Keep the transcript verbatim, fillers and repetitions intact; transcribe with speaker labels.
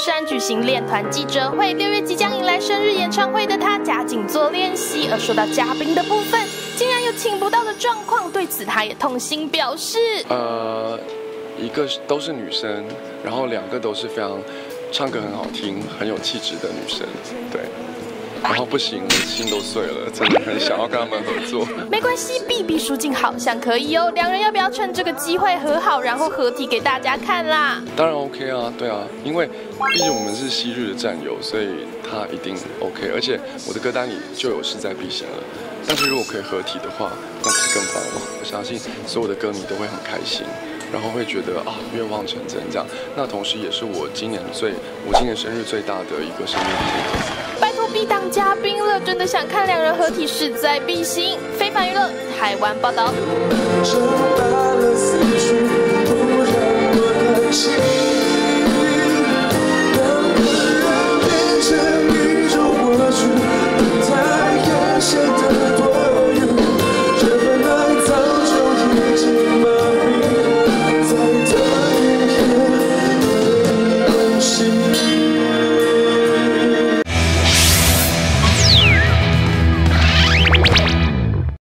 Speaker 1: 山举行练团记者会，六月即将迎来生日演唱会的他加紧做练习。而说到嘉宾的部分，竟然有请不到的状况，对此他也痛心表示：
Speaker 2: 呃，一个都是女生，然后两个都是非常唱歌很好听、很有气质的女生，对。 然后不行，我心都碎了，真的很想要跟他们合作。
Speaker 1: 没关系，避避书静好像可以哦。两人要不要趁这个机会和好，然后合体给大家看啦？
Speaker 2: 当然 OK 啊，对啊，因为毕竟我们是昔日的战友，所以他一定 OK。而且我的歌单里就有势在必行了。但是如果可以合体的话，那不是更棒吗？我相信所有的歌迷都会很开心，然后会觉得啊愿望成真这样。那同时也是我今年最我今年生日最大的一个生日礼物。
Speaker 1: 拜托必当嘉宾了，真的想看两人合体，势在必行。非凡娱乐台湾报道。